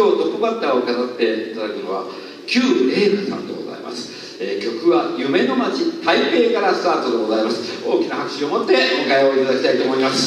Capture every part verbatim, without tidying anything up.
日トップバッターを飾っていただくのは旧麗華さんでございます。えー、曲は夢の街台北からスタートでございます。大きな拍手を持ってお迎えをいただきたいと思います。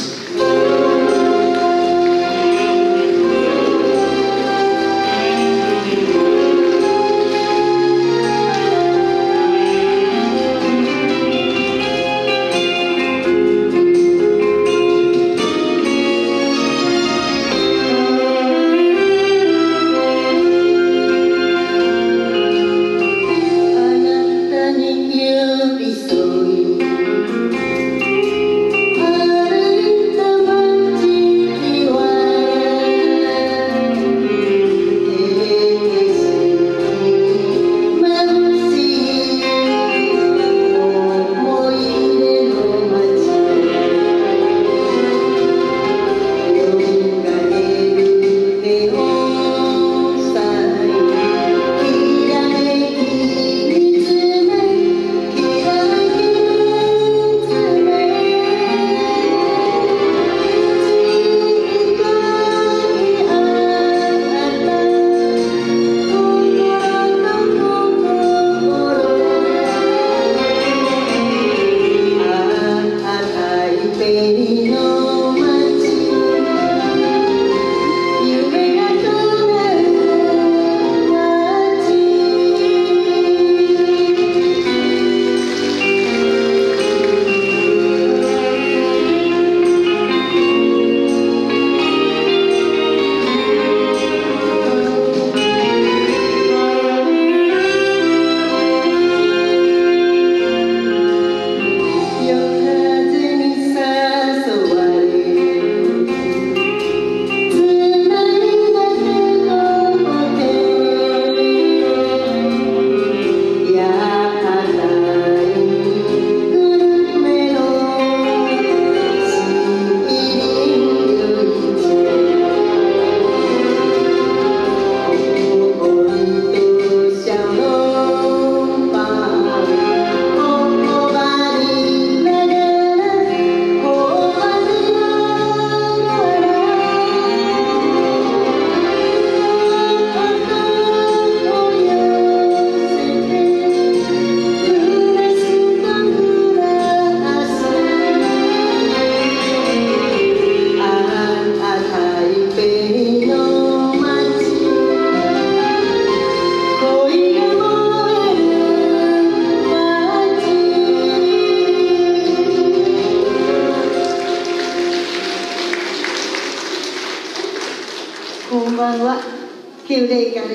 旧麗華です。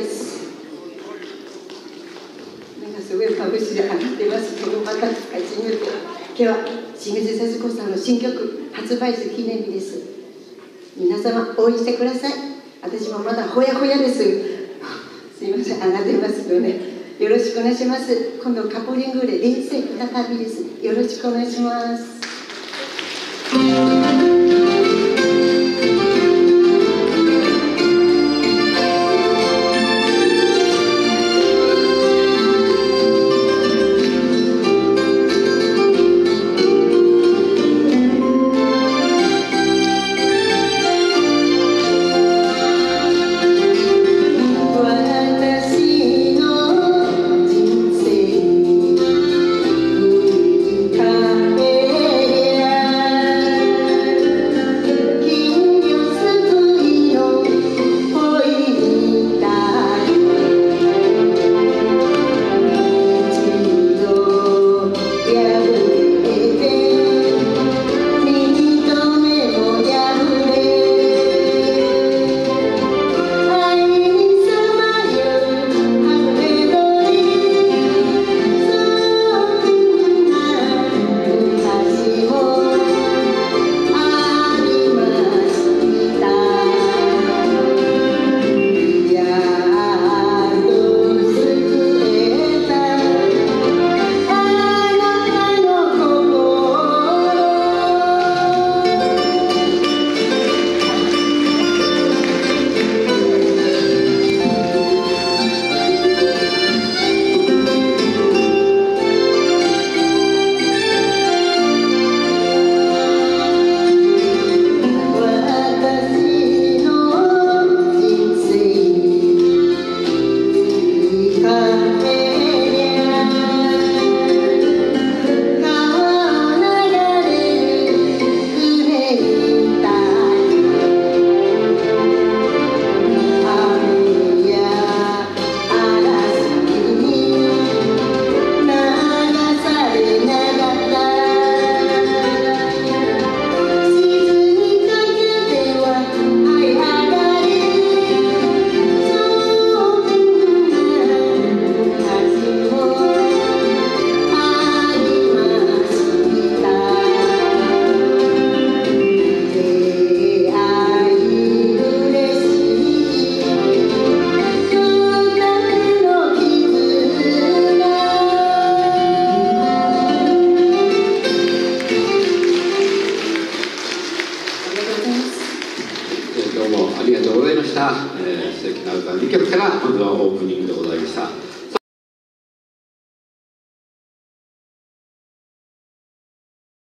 なんかすごいまぶしで上がってますけど、また初めて今日は清水節子さんの新曲発売日記念日です。皆様応援してください。私もまだほやほやです。すいません、上がってますのでよろしくお願いします。今度カポリングで臨戦再びです。よろしくお願いします。 「 りがとうございました。えー、素敵な歌にきょくからまずはオープニングでございました。